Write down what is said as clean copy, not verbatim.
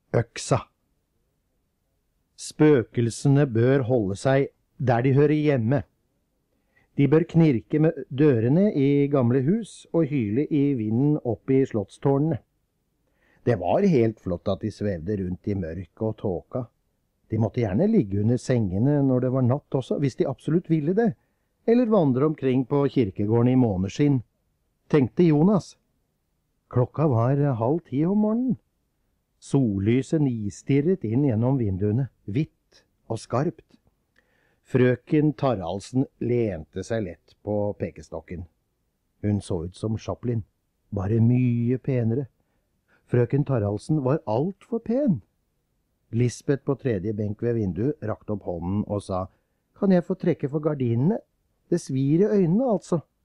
Øksa. Spøkelsene bør holde seg der de hører hjemme. De bør knirke med dørene i gamle hus og hyle i vinden opp i slottstårnene. Det var helt flott at de svevde rundt i mørket og tåka. De måtte gjerne ligge under sengene når det var natt også, hvis de absolutt ville det, eller vandre omkring på kirkegården i måneskinn, tenkte Jonas. Klokka var 9:30 om morgenen. Sollyset nistirret inn gjennom vinduene, hvitt og skarpt. Frøken Taraldsen lente seg lett på pekestokken. Hun så ut som Chaplin, bare mye penere. Frøken Taraldsen var alt for pen. Lisbeth på tredje benk ved vinduet rakte opp hånden og sa, «Kan jeg få trekke for gardinene? Det svir i øynene, altså.»